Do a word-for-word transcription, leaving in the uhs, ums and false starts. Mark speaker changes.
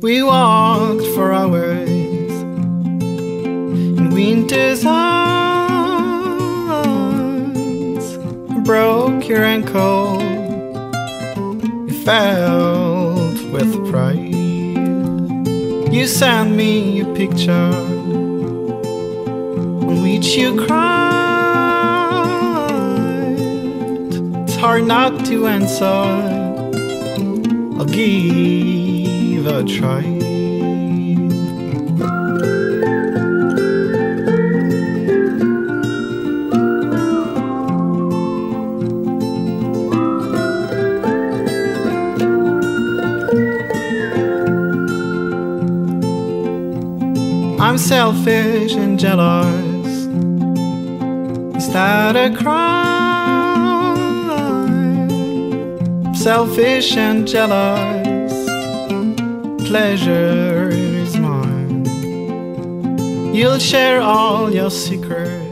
Speaker 1: We walked for hours in winter's arms. Broke your ankle, you felt with pride. You sent me a picture on which you cried. It's hard not to answer, I'll give a try. I'm selfish and jealous, is that a crime? Selfish and jealous, pleasure is mine. You'll share all your secrets